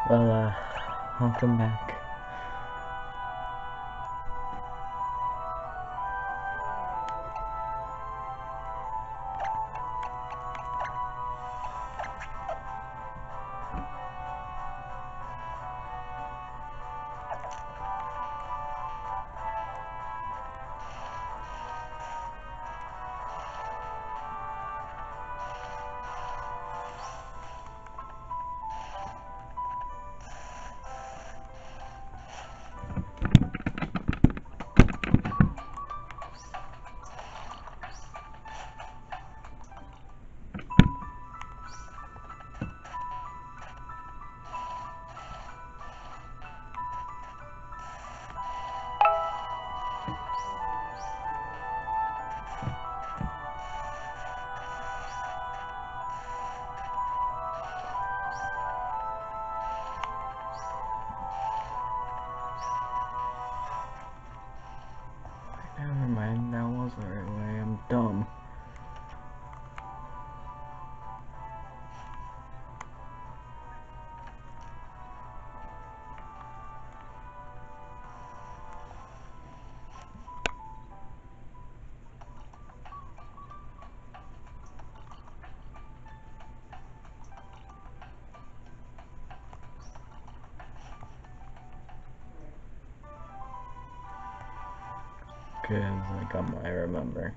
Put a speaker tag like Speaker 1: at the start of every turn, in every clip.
Speaker 1: Well, welcome back. Never mind, that wasn't the right way. I'm dumb. Cause I remember.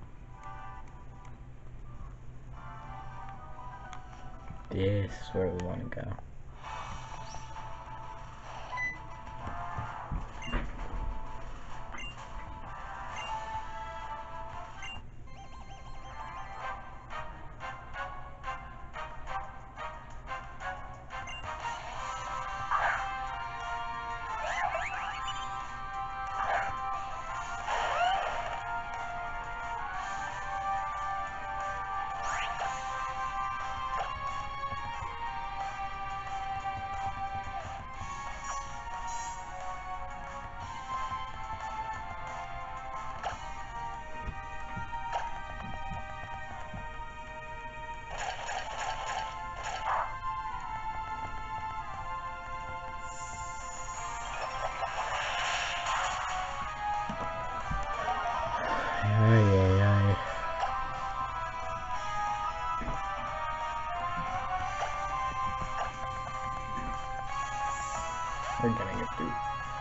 Speaker 1: This is where we want to go. We're gonna get through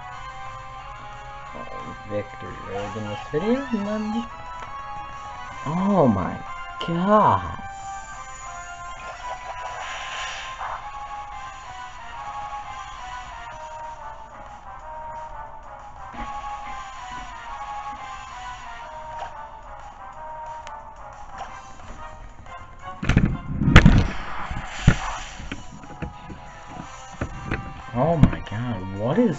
Speaker 1: victory road in this video, and then... Oh my god! Oh my god, what is...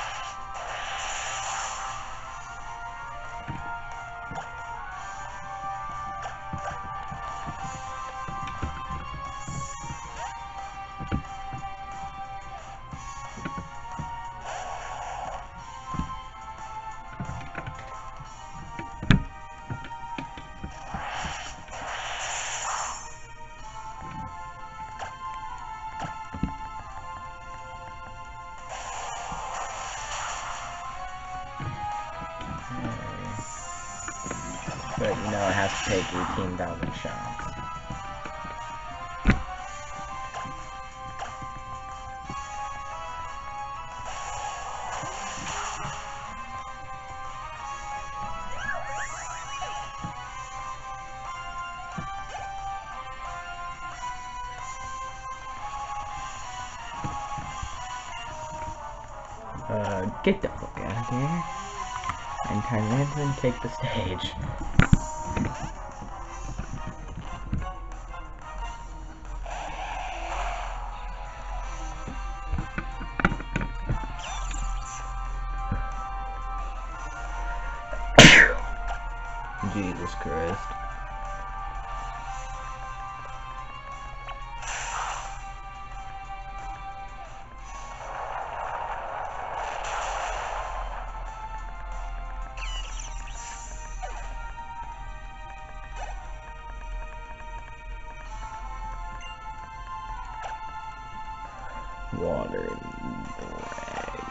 Speaker 1: But you know it has to take 18,000 shots. Get the fuck out of here. And Tyranthin take the stage. Jesus Christ. Water dragon.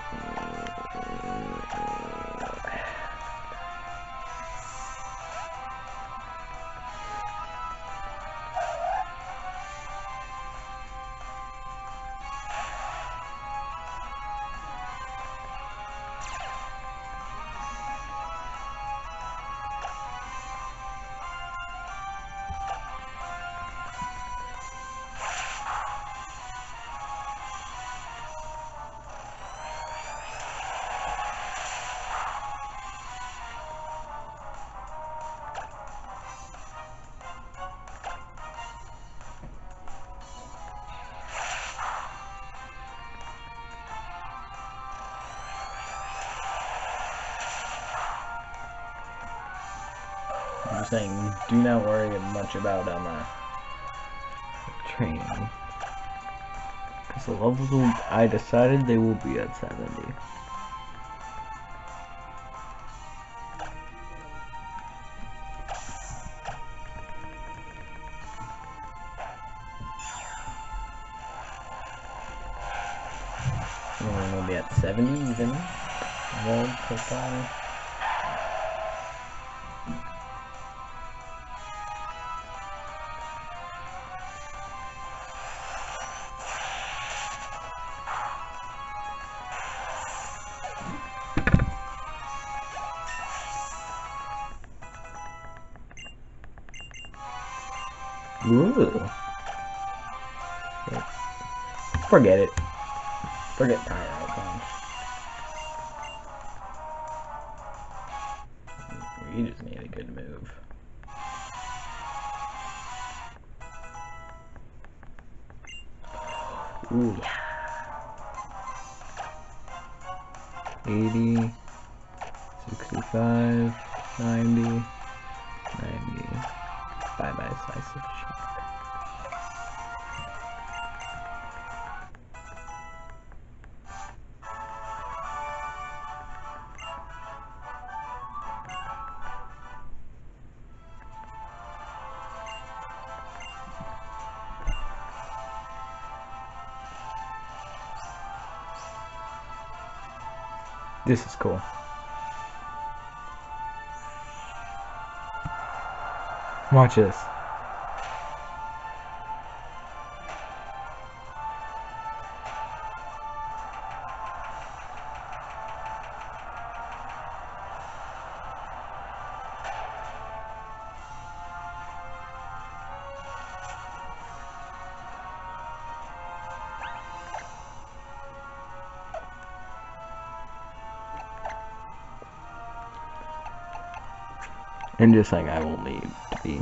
Speaker 1: I'm just saying, do not worry much about training. Because the levels I decided they will be at 70. And we'll be at 70 even. Well, profile. Ooh. Forget it. Forget Pyro Punch. You just need a good move. Ooh, yeah. 80, 65, 90, 90. Bye-bye, decisive shock. This is cool. Watch this. And just like I will need to be.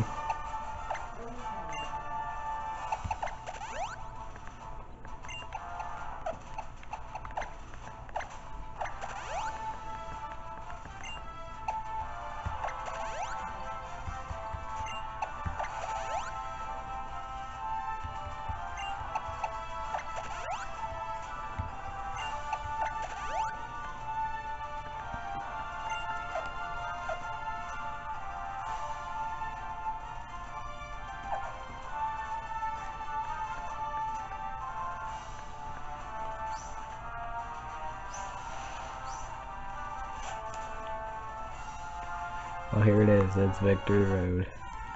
Speaker 1: Oh, here it is. That's Victory Road.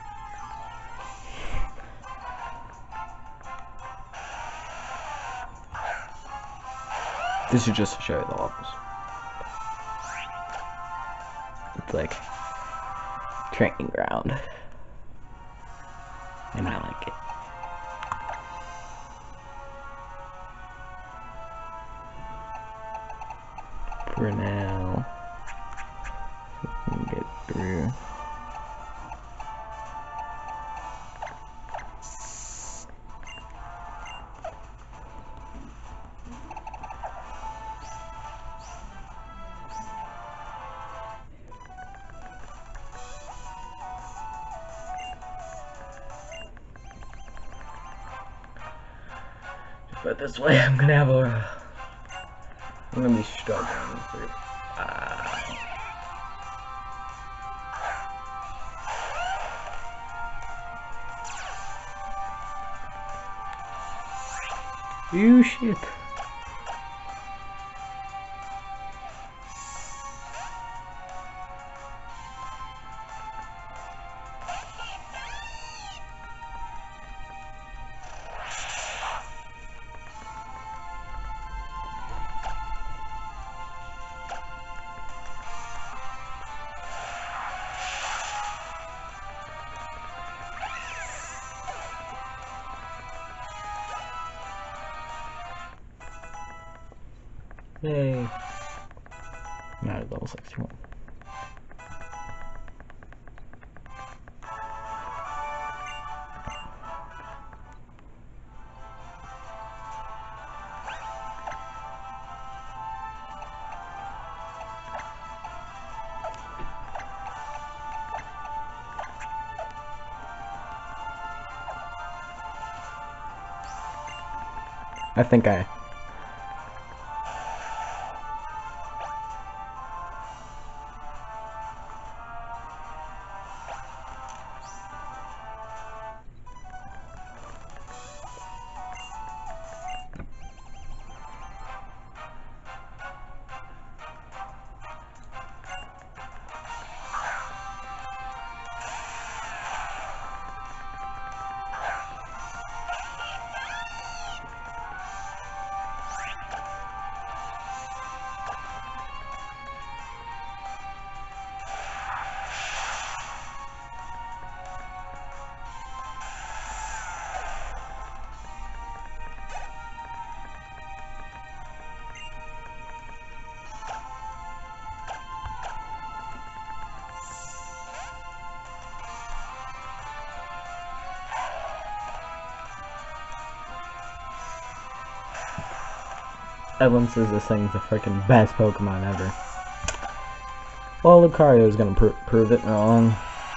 Speaker 1: This is just to show you the levels. It's like training ground, and I like it. For now, we can get through. But this way, I'm gonna be struggling through. You shit. Yay. Not at level 61. I think I... Evelyn says this thing's the freaking best Pokemon ever. Well, Lucario's gonna prove it wrong.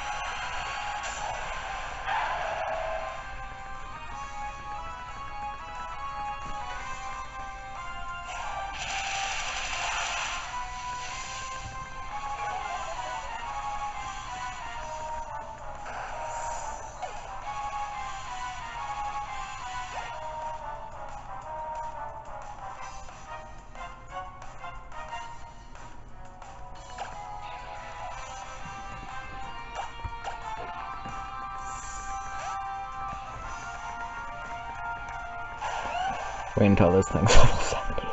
Speaker 1: Wait until this thing's level 70.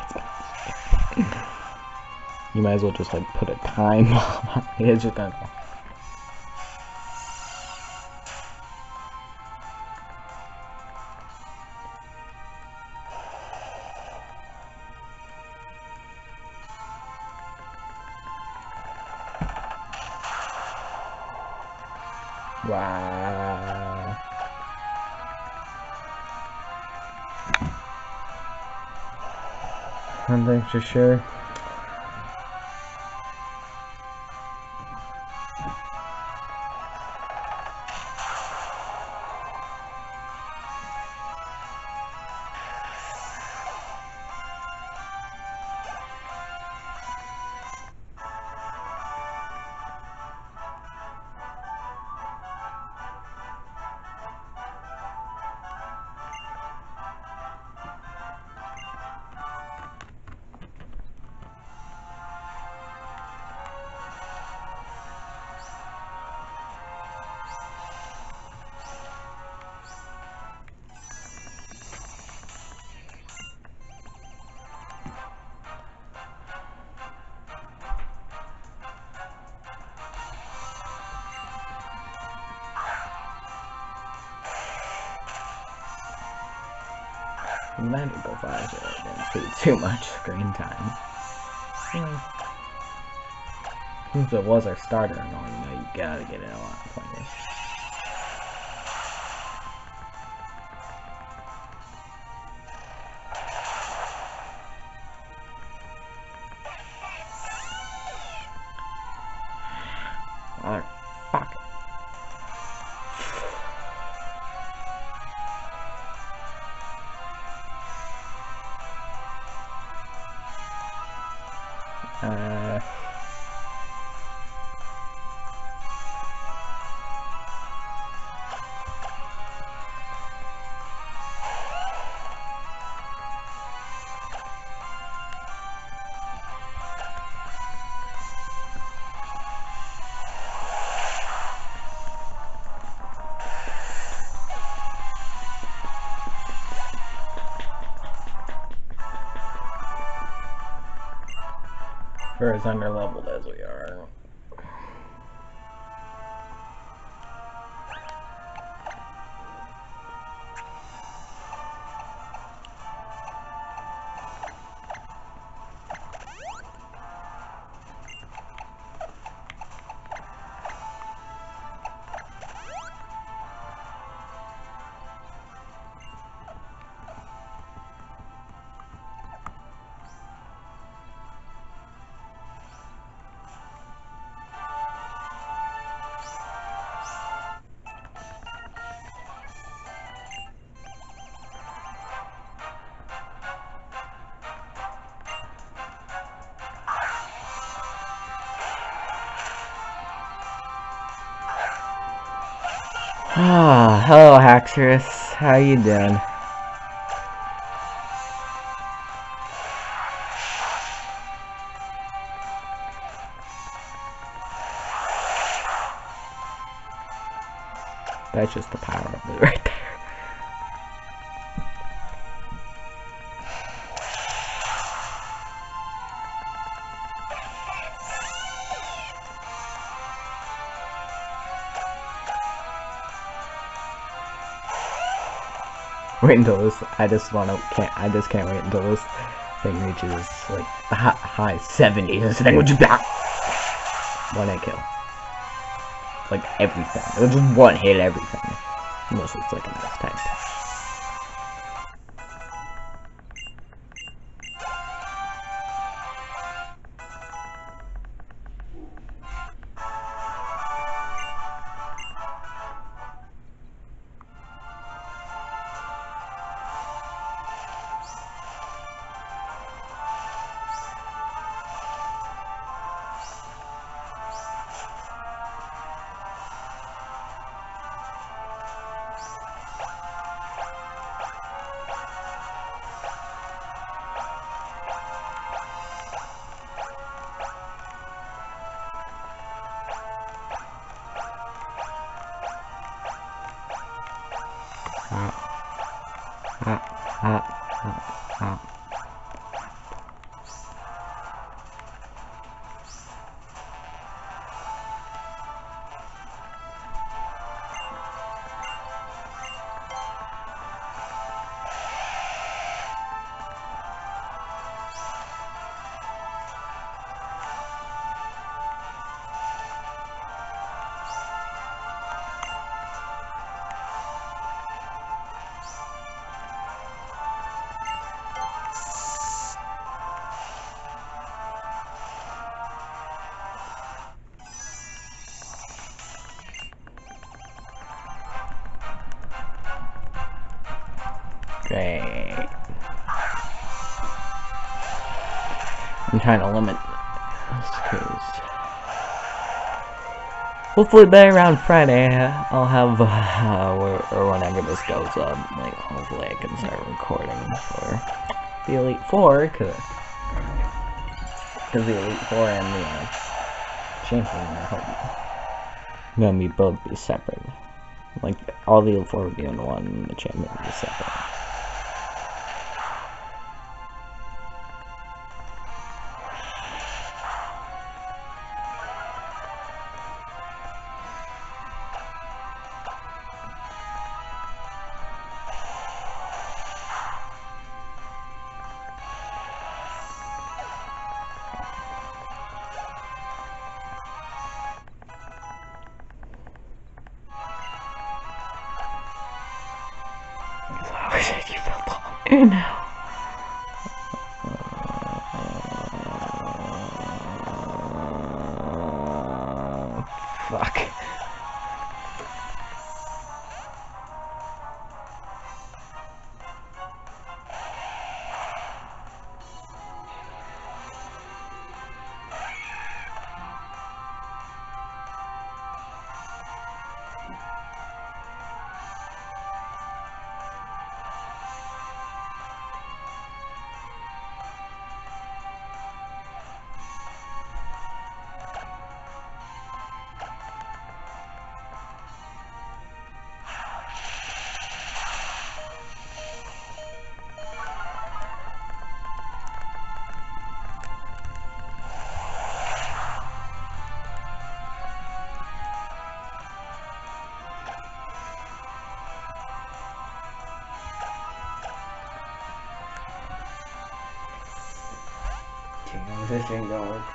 Speaker 1: You might as well just like put a time on it. It's just gonna go. Wow. One thing for sure. Magical fires didn't see too much screen time. Since it was our starter and all, you know, you gotta get in a lot of pointers. Alright, fuck. For as underleveled as we are. Ah, hello Haxorus, how you doing? That's just the power of it right there. Wait until this. I just can't wait until this thing reaches like the high 70s. This thing would just one hit kill. Like everything. It would just one hit everything. Unless it's like a nice type. Great. I'm trying to limit this because hopefully by around Friday I'll have or whenever this goes up, like hopefully I can start recording for the Elite Four because the Elite Four and the Champion are gonna be both be separate. Like all the Elite Four will be in one, and the Champion will be separate. I said you felt hungry now. Fuck. Damn, this ain't gonna work.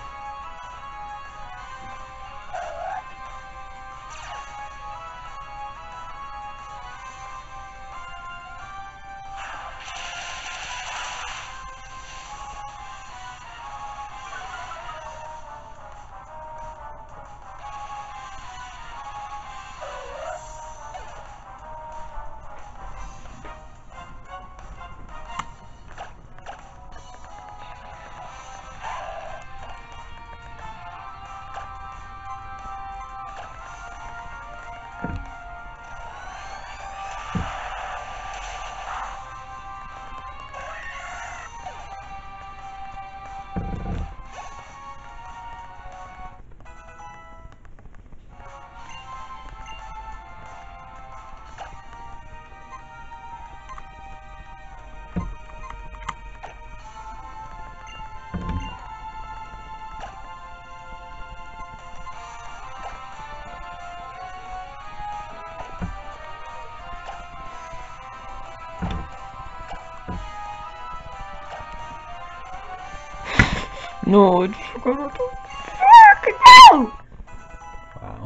Speaker 1: No, it's gonna do. Fuck no! Wow.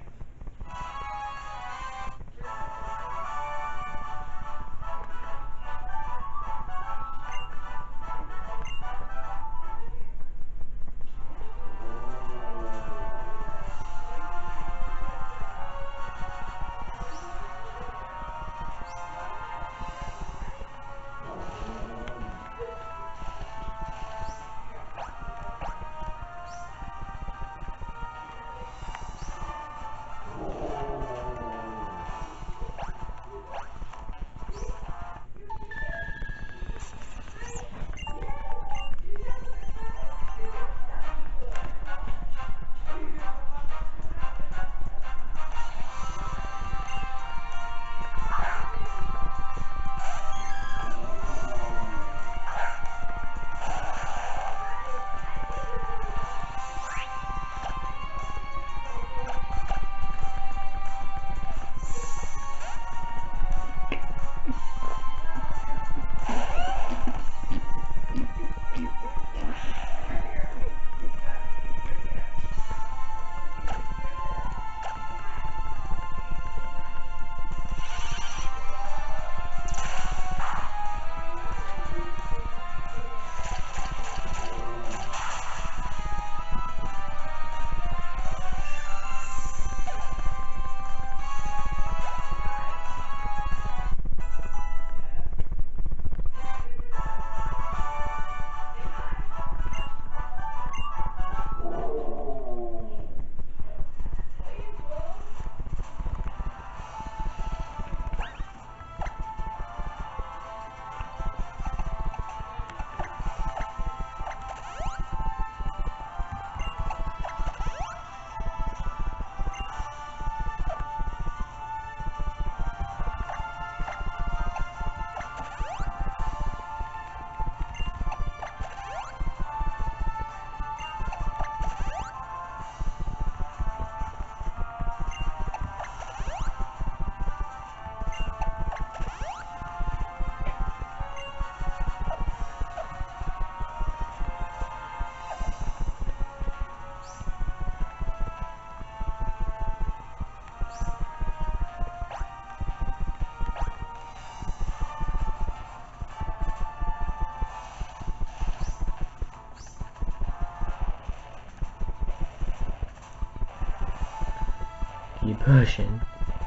Speaker 1: Keep pushing.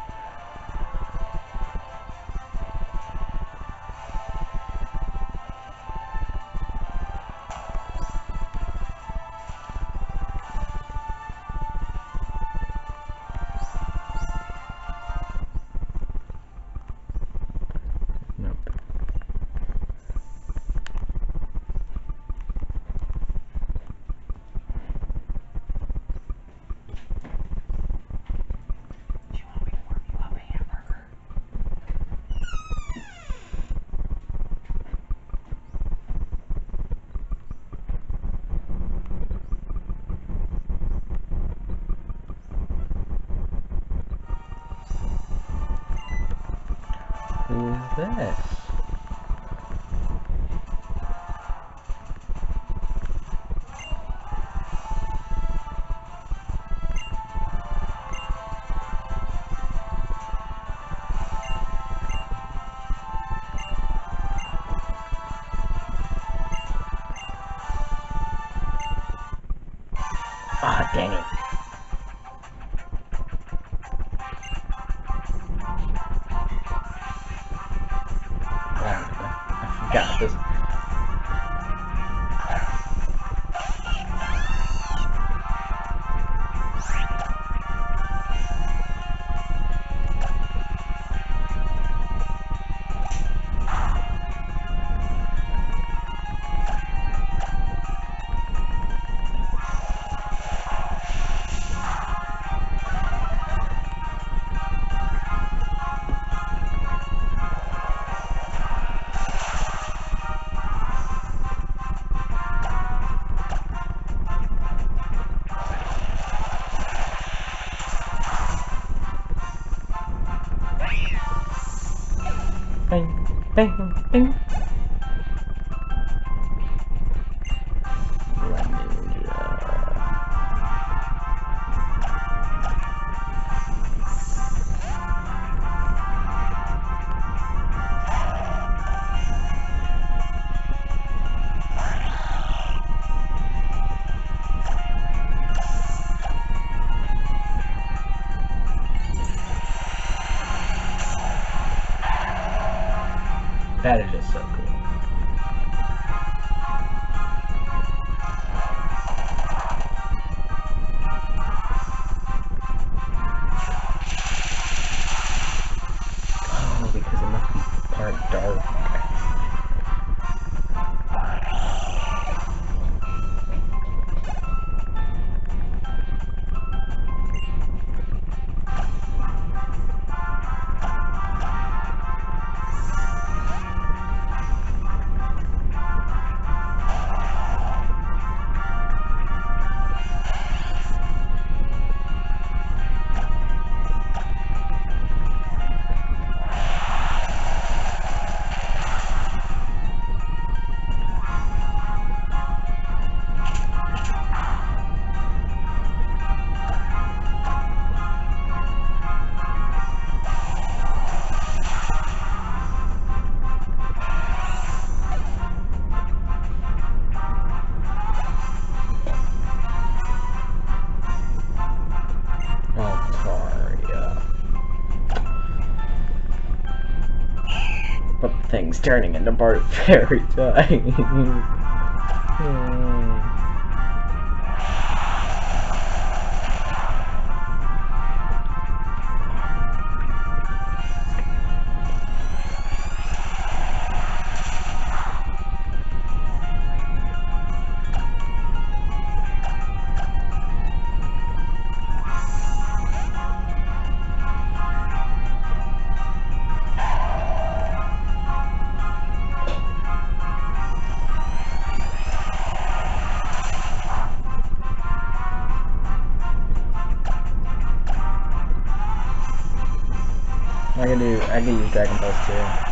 Speaker 1: Nope. Who's this? Dang it. I forgot this. Bing, bing, bing. That is just so cool. Oh, because it must be part dark. But the thing's turning into Bart every time. I can use Dragon Pulse too.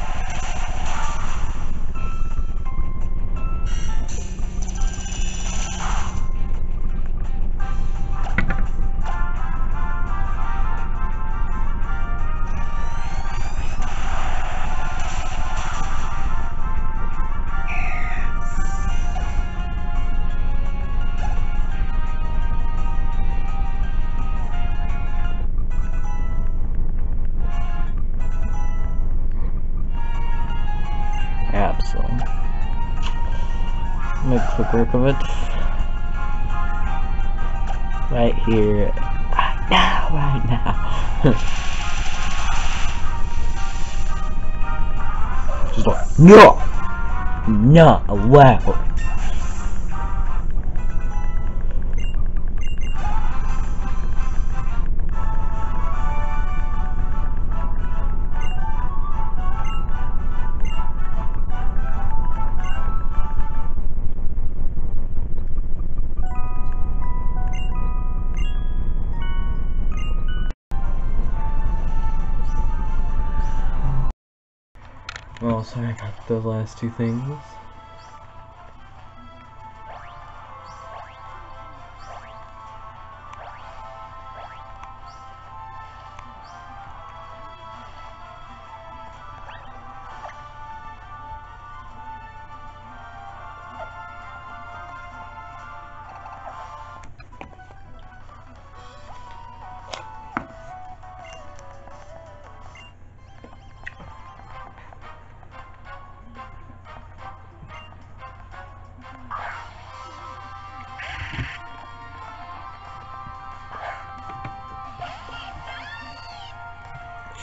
Speaker 1: Absol. Make a quick work of it. Right here. Right now. Just like, no! Not allowed. Well, sorry about those last two things.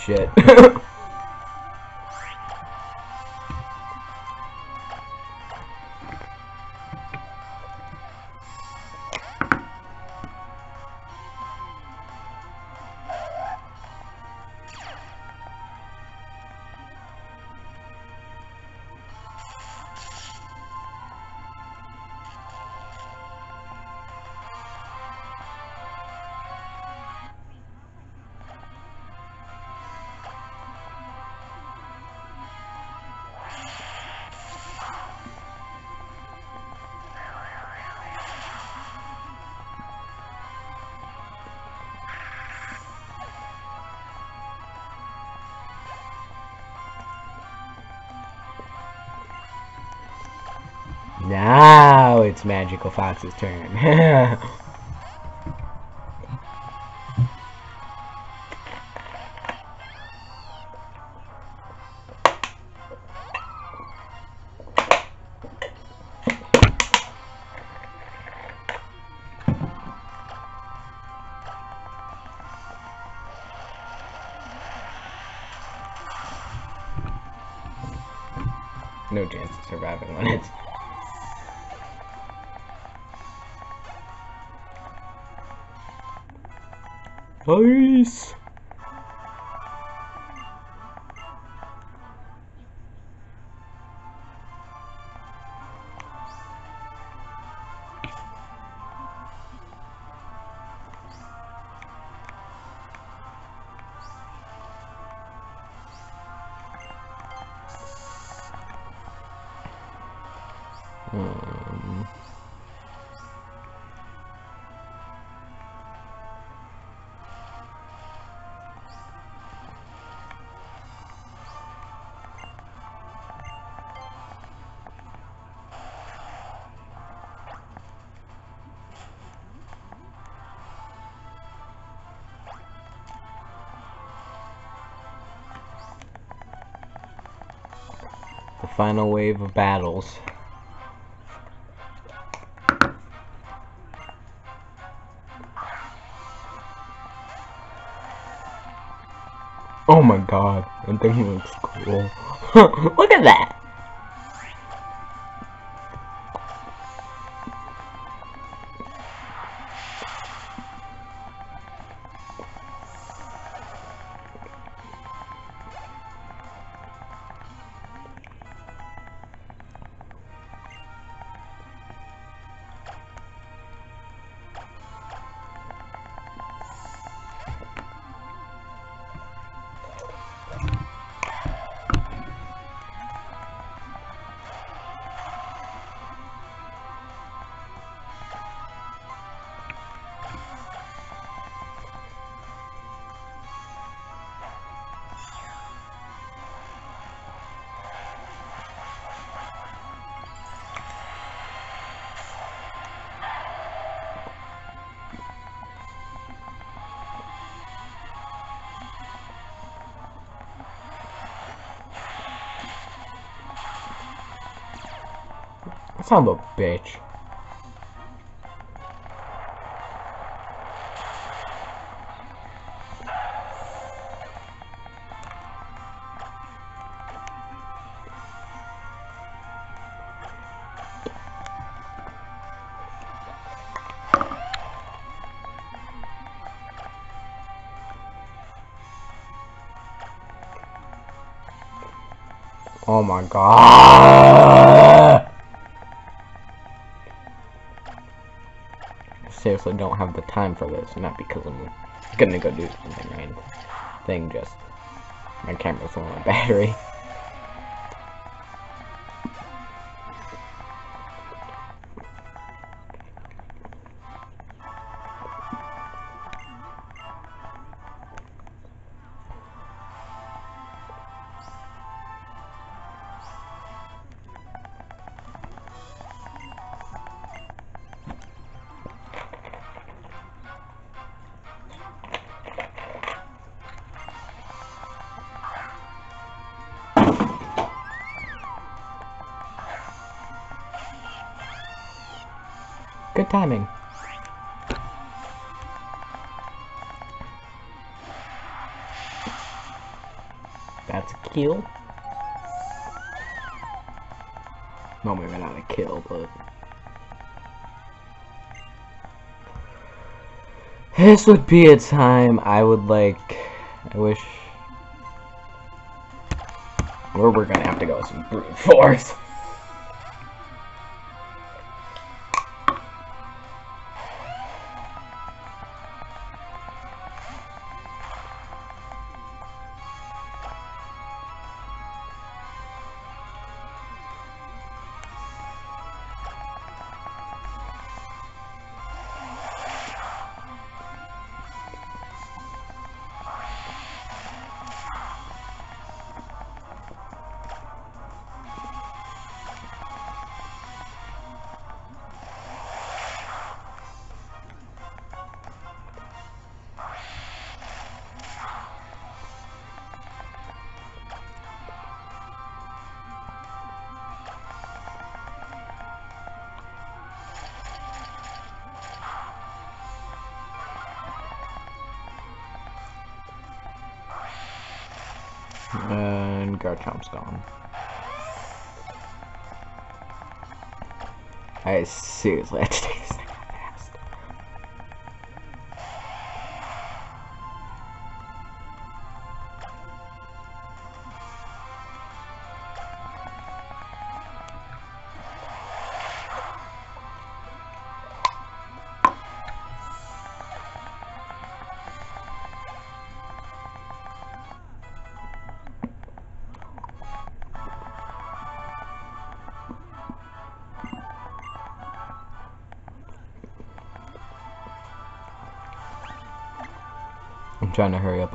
Speaker 1: shit. Now it's Magical Fox's turn. No chance of surviving when it's... Ice! The final wave of battles. Oh my god, that thing looks cool. Look at that! Son of a bitch. Oh my god! I seriously don't have the time for this, not because I'm gonna go do something or anything, just my camera's low on battery. Good timing. kill. No, maybe not a kill, but this would be a time I would like. I wish. Or we're gonna have to go with some brute force. And Garchomp's gone. I seriously have to take this thing out fast. I'm trying to hurry up.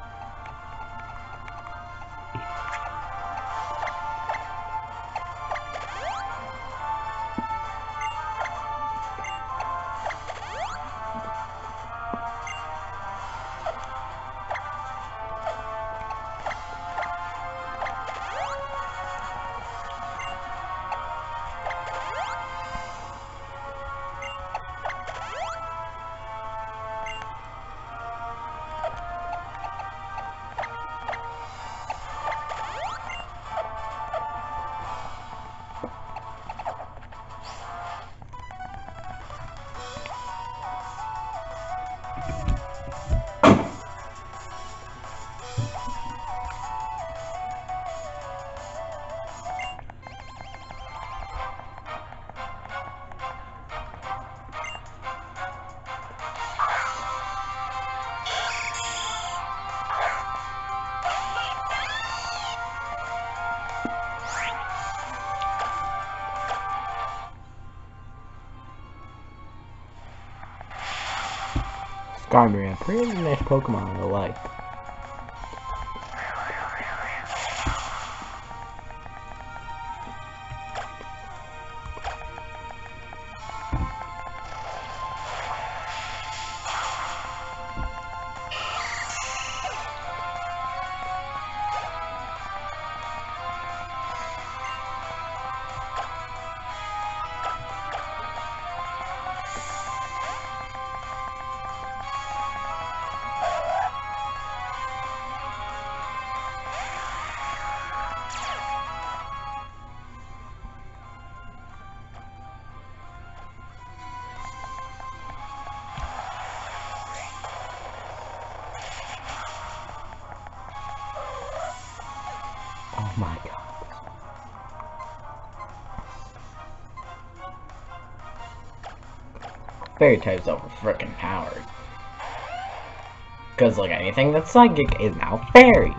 Speaker 1: Skarmory, pretty nice Pokemon I like. Oh my god. Fairy type's over frickin' powered. Cause like anything that's psychic is now fairy.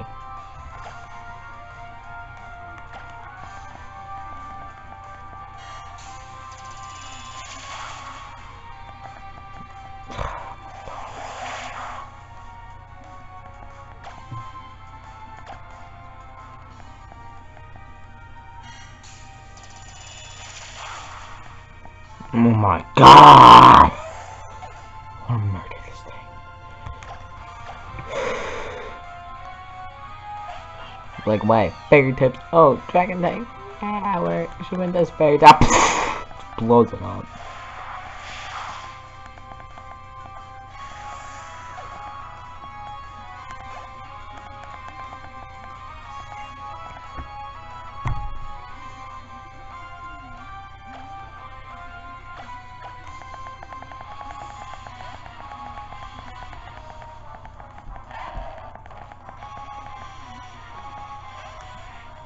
Speaker 1: Oh my god! I wanna murder this thing. Like, wait, fairy tips. Oh, dragon type. Ah, where she went this fairy type. Blows it up.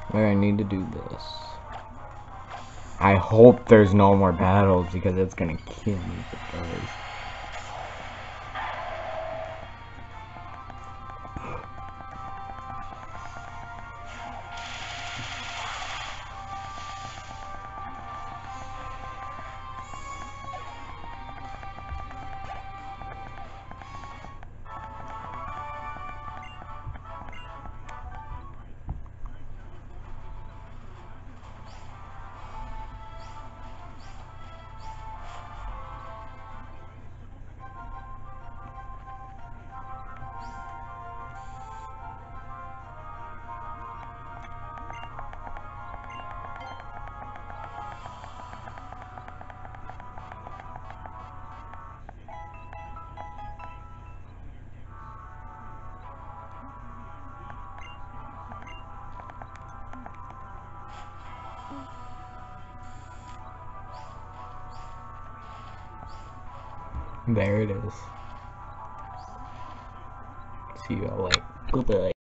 Speaker 1: Where I need to do this. I hope there's no more battles because it's gonna kill me if it does. There it is. See you all later. Goodbye.